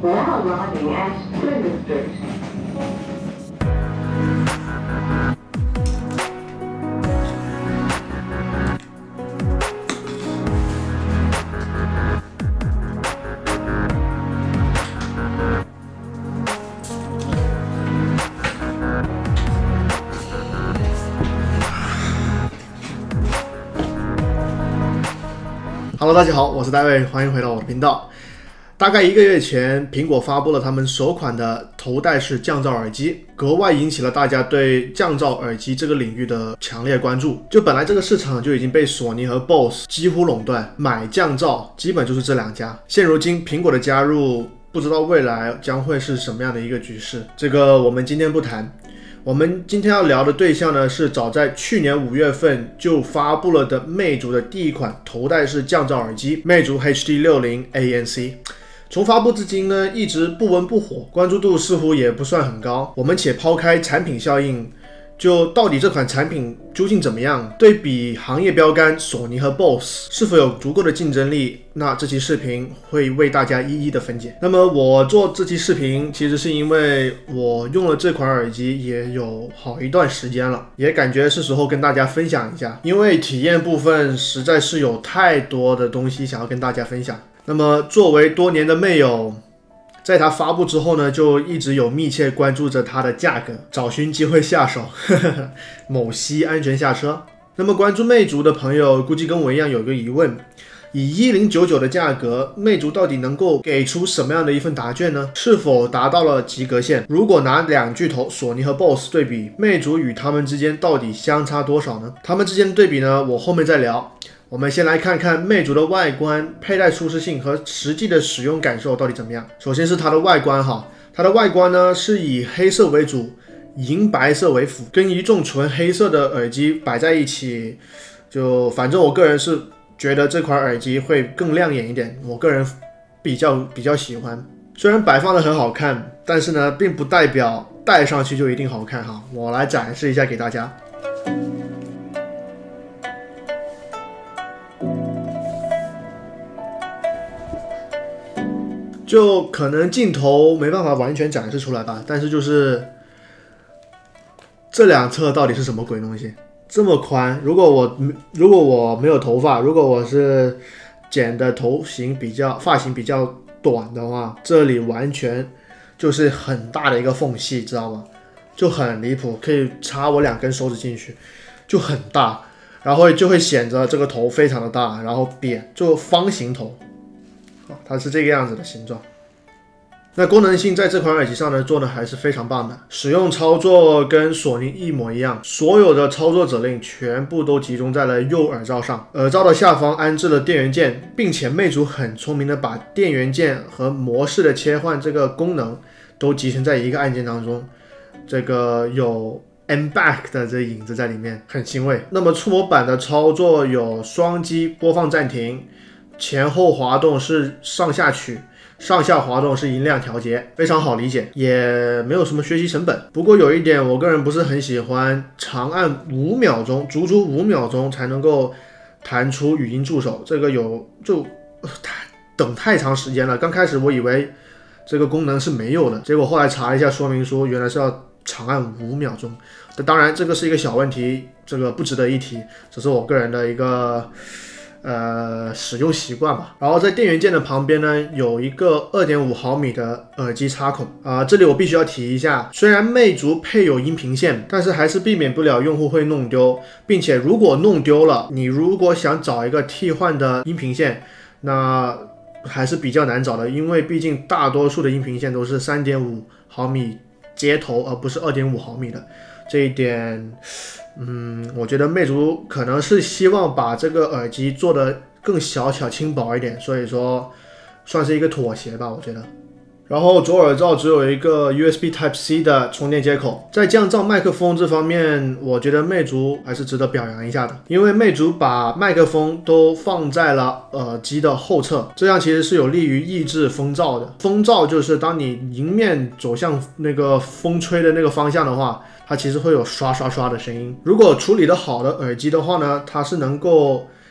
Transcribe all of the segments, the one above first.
Now arriving at Plymouth Street. Hello， 大家好，我是大卫，欢迎回到我的频道。大概1个月前，苹果发布了他们首款的头戴式降噪耳机，格外引起了大家对降噪耳机这个领域的强烈关注。就本来这个市场就已经被索尼和 BOSE 几乎垄断，买降噪基本就是这两家。现如今苹果的加入，不知道未来将会是什么样的一个局势，这个我们今天不谈。我们今天要聊的对象呢，是早在去年5月份就发布了的魅族的第一款头戴式降噪耳机魅族 HD60 ANC。从发布至今呢，一直不温不火，关注度似乎也不算很高。我们且抛开产品效应，就到底这款产品究竟怎么样？对比行业标杆索尼和 BOSE 是否有足够的竞争力？那这期视频会为大家一一的分解。那么我做这期视频其实是因为我用了这款耳机也有好一段时间了，也感觉是时候跟大家分享一下，因为体验部分实在是有太多的东西想要跟大家分享。那么作为多年的魅友，在它发布之后呢，就一直有密切关注着它的价格，找寻机会下手，某西安全下车。那么关注魅族的朋友估计跟我一样有一个疑问，以1099的价格，魅族到底能够给出什么样的一份答卷呢？是否达到了及格线？如果拿两巨头索尼和 BOSE 对比，魅族与他们之间到底相差多少呢？他们之间的对比呢，我后面再聊。我们先来看看魅族的外观、佩戴舒适性和实际的使用感受到底怎么样。首先是它的外观哈，它的外观呢是以黑色为主，银白色为辅，跟一众纯黑色的耳机摆在一起，就反正我个人是觉得这款耳机会更亮眼一点，我个人比较喜欢。虽然摆放的很好看，但是呢，并不代表戴上去就一定好看哈。我来展示一下给大家。就可能镜头没办法完全展示出来吧，但是就是这两侧到底是什么鬼东西？这么宽，如果我没有头发，如果我是剪的发型比较短的话，这里完全就是很大的一个缝隙，知道吗？就很离谱，可以插我2根手指进去，就很大，然后就会显得这个头非常的大，然后扁，就方形头。它是这个样子的形状。那功能性在这款耳机上呢，做的还是非常棒的。使用操作跟索尼一模一样，所有的操作指令全部都集中在了右耳罩上，耳罩的下方安置了电源键，并且魅族很聪明的把电源键和模式的切换这个功能都集成在一个按键当中，这个有M-Back 的这影子在里面，很欣慰。那么触摸板的操作有双击播放暂停，前后滑动是上下取，上下滑动是音量调节，非常好理解，也没有什么学习成本。不过有一点我个人不是很喜欢，长按5秒钟，足足5秒钟才能够弹出语音助手，这个等太长时间了。刚开始我以为这个功能是没有的，结果后来查了一下说明书，原来是要长按5秒钟。当然这个是一个小问题，这个不值得一提，只是我个人的一个使用习惯吧。然后在电源键的旁边呢，有一个 2.5 毫米的耳机插孔这里我必须要提一下，虽然魅族配有音频线，但是还是避免不了用户会弄丢，并且如果弄丢了，你如果想找一个替换的音频线，那还是比较难找的，因为毕竟大多数的音频线都是 3.5 毫米接头，而不是 2.5 毫米的。这一点我觉得魅族可能是希望把这个耳机做得更小巧轻薄一点，所以说算是一个妥协吧，我觉得。然后左耳罩只有一个 USB Type-C 的充电接口。在降噪麦克风这方面，我觉得魅族还是值得表扬一下的，因为魅族把麦克风都放在了耳机的后侧，这样其实是有利于抑制风噪的。风噪就是当你迎面走向那个风吹的那个方向的话，它其实会有刷刷刷的声音。如果处理的好的耳机的话呢，它是能够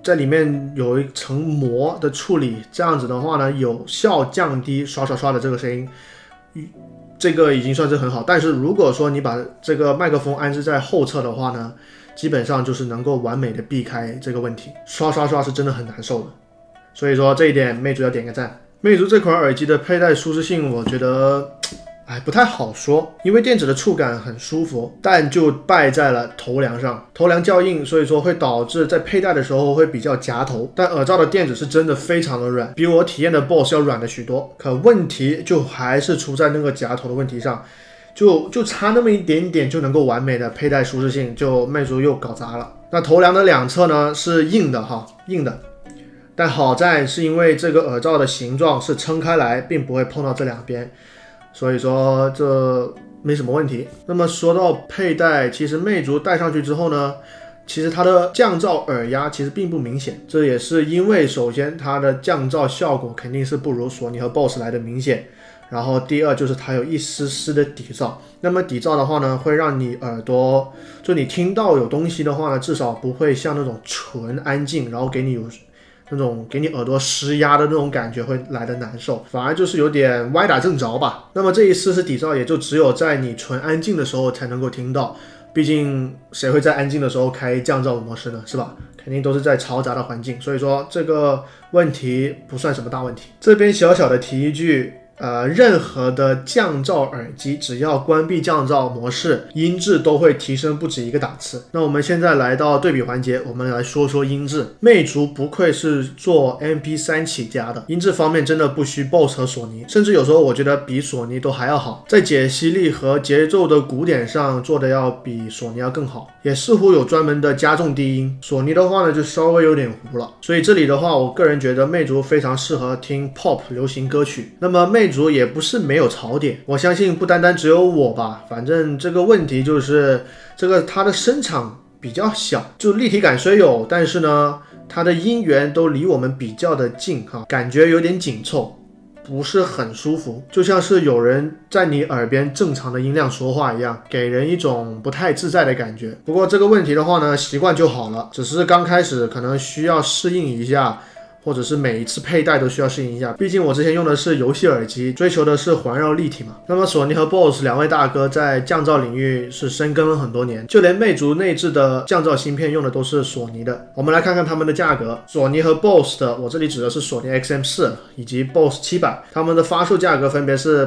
在里面有一层膜的处理，这样子的话呢，有效降低刷刷刷的这个声音，这个已经算是很好。但是如果说你把这个麦克风安置在后侧的话呢，基本上就是能够完美的避开这个问题，刷刷刷是真的很难受的。所以说这一点魅族要点个赞。魅族这款耳机的佩戴舒适性，我觉得不太好说，因为电子的触感很舒服，但就败在了头梁上，头梁较硬，所以说会导致在佩戴的时候会比较夹头。但耳罩的垫子是真的非常的软，比我体验的 BOSS 要软的许多。可问题就还是出在那个夹头的问题上，就差那么一点点就能够完美的佩戴舒适性，就魅族又搞砸了。那头梁的两侧呢是硬的哈，硬的。但好在是因为这个耳罩的形状是撑开来，并不会碰到这两边。所以说这没什么问题。那么说到佩戴，其实魅族戴上去之后呢，其实它的降噪耳压其实并不明显，这也是因为首先它的降噪效果肯定是不如索尼和 BOSS 来的明显，然后第二就是它有一丝丝的底噪。那么底噪的话呢，会让你耳朵就你听到有东西的话呢，至少不会像那种纯安静，然后给你有那种给你耳朵施压的那种感觉会来的难受，反而就是有点歪打正着吧。那么这一丝丝底噪也就只有在你纯安静的时候才能够听到，毕竟谁会在安静的时候开降噪模式呢，是吧？肯定都是在嘈杂的环境，所以说这个问题不算什么大问题。这边小小的提一句，任何的降噪耳机只要关闭降噪模式，音质都会提升不止一个档次。那我们现在来到对比环节，我们来说说音质。魅族不愧是做 MP3 起家的，音质方面真的不虚 BOSS 和索尼，甚至有时候我觉得比索尼都还要好，在解析力和节奏的鼓点上做的要比索尼要更好，也似乎有专门的加重低音。索尼的话呢就稍微有点糊了，所以这里的话我个人觉得魅族非常适合听 pop 流行歌曲。那么魅族也不是没有槽点，我相信不单单只有我吧，反正这个问题就是它的声场比较小，就立体感虽有，但是呢它的音源都离我们比较的近哈，感觉有点紧凑，不是很舒服，就像是有人在你耳边正常的音量说话一样，给人一种不太自在的感觉。不过这个问题的话呢，习惯就好了，只是刚开始可能需要适应一下，或者是每一次佩戴都需要适应一下，毕竟我之前用的是游戏耳机，追求的是环绕立体嘛。那么索尼和 BOSS 两位大哥在降噪领域是深耕了很多年，就连魅族内置的降噪芯片用的都是索尼的。我们来看看他们的价格，索尼和 BOSS 的，我这里指的是索尼 XM4 以及 BOSS 700，他们的发售价格分别是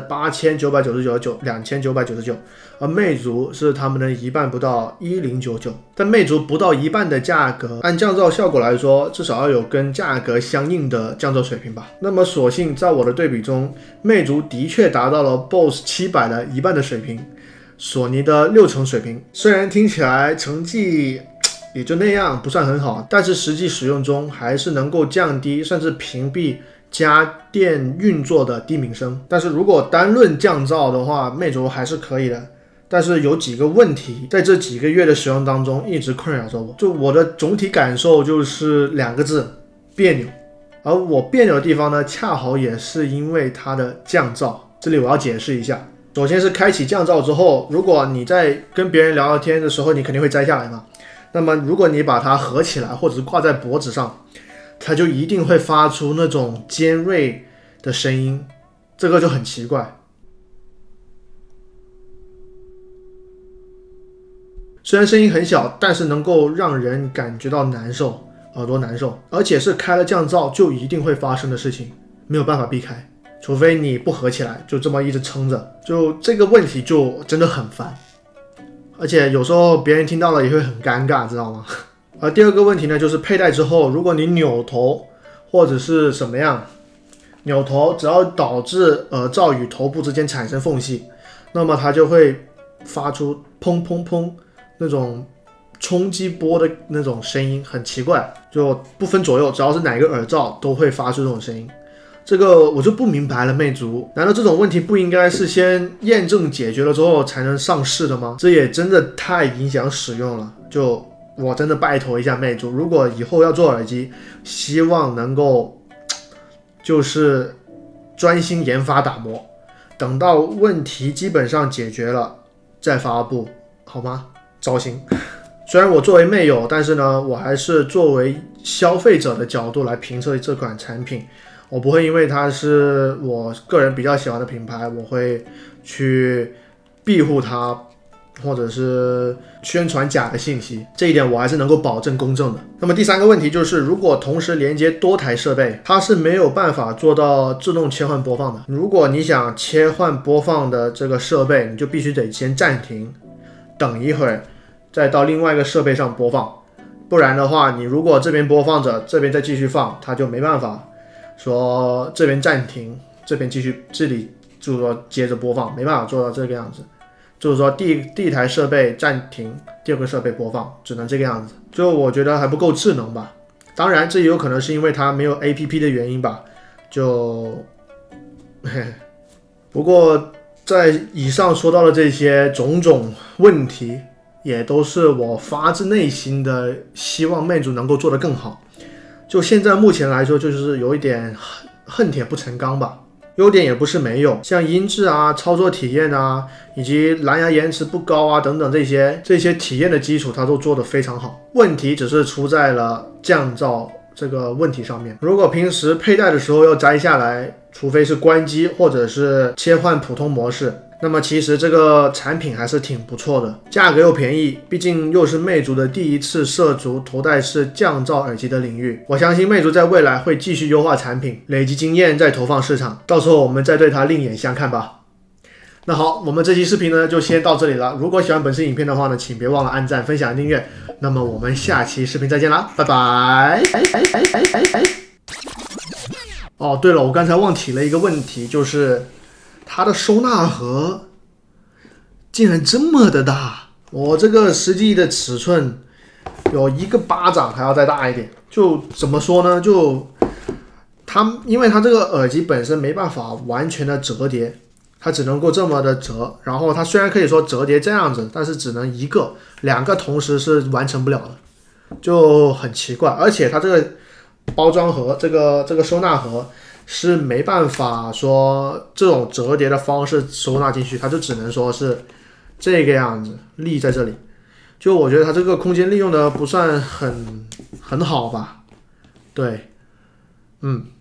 8999、2999，而魅族是他们的一半不到1099。但魅族不到一半的价格，按降噪效果来说，至少要有跟价格相应的降噪水平吧。那么所幸在我的对比中，魅族的确达到了 BOSS 700的一半的水平，索尼的60%水平。虽然听起来成绩也就那样，不算很好，但是实际使用中还是能够降低甚至屏蔽家电运作的低鸣声。但是如果单论降噪的话，魅族还是可以的。但是有几个问题在这几个月的使用当中一直困扰着我，就我的总体感受就是两个字，别扭。而我别扭的地方呢，恰好也是因为它的降噪。这里我要解释一下，首先是开启降噪之后，如果你在跟别人聊天的时候，你肯定会摘下来嘛。那么如果你把它合起来或者是挂在脖子上，它就一定会发出那种尖锐的声音，这个就很奇怪。虽然声音很小，但是能够让人感觉到难受，耳朵难受，而且是开了降噪就一定会发生的事情，没有办法避开，除非你不合起来，就这么一直撑着，就这个问题就真的很烦，而且有时候别人听到了也会很尴尬，知道吗？而第二个问题呢，就是佩戴之后，如果你扭头或者是什么样，扭头只要导致耳罩与头部之间产生缝隙，那么它就会发出砰砰砰那种冲击波的那种声音，很奇怪，就不分左右，只要是哪个耳罩都会发出这种声音。这个我就不明白了，魅族难道这种问题不应该是先验证解决了之后才能上市的吗？这也真的太影响使用了。就我真的拜托一下魅族，如果以后要做耳机，希望能够就是专心研发打磨，等到问题基本上解决了再发布，好吗？糟心。虽然我作为魅友，但是呢，我还是作为消费者的角度来评测这款产品，我不会因为它是我个人比较喜欢的品牌，我会去庇护它，或者是宣传假的信息，这一点我还是能够保证公正的。那么第3个问题就是，如果同时连接多台设备，它是没有办法做到自动切换播放的。如果你想切换播放的这个设备，你就必须得先暂停，等一会儿，再到另外一个设备上播放。不然的话，你如果这边播放着，这边再继续放，它就没办法说这边暂停，这边继续，这里就是说接着播放，没办法做到这个样子。就是说第一台设备暂停，第2个设备播放，只能这个样子。就我觉得还不够智能吧。当然，这也有可能是因为它没有 APP 的原因吧。不过在以上说到的这些种种问题，也都是我发自内心的希望魅族能够做得更好。就现在目前来说，就是有一点恨铁不成钢吧。优点也不是没有，像音质啊、操作体验啊，以及蓝牙延迟不高啊等等这些体验的基础，它都做得非常好。问题只是出在了降噪这个问题上面。如果平时佩戴的时候要摘下来，除非是关机或者是切换普通模式，那么其实这个产品还是挺不错的，价格又便宜，毕竟又是魅族的第一次涉足头戴式降噪耳机的领域。我相信魅族在未来会继续优化产品，累积经验再投放市场，到时候我们再对它另眼相看吧。那好，我们这期视频呢就先到这里了。如果喜欢本期影片的话呢，请别忘了按赞、分享、订阅。那么我们下期视频再见啦，拜拜。哦，对了，我刚才忘提了一个问题，就是它的收纳盒竟然这么的大，我这个实际的尺寸有1个巴掌还要再大一点。就怎么说呢？因为它这个耳机本身没办法完全的折叠，它只能够这么的折。然后它虽然可以说折叠这样子，但是只能1个，2个同时是完成不了的，就很奇怪。而且它这个包装盒，这个收纳盒是没办法说这种折叠的方式收纳进去，它就只能说是这个样子立在这里。就我觉得它这个空间利用的不算很好吧。对，